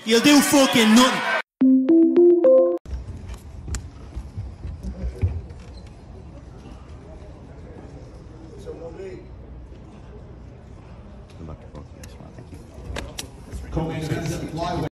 You'll do fucking nothing. Co-main event is at the flyweight.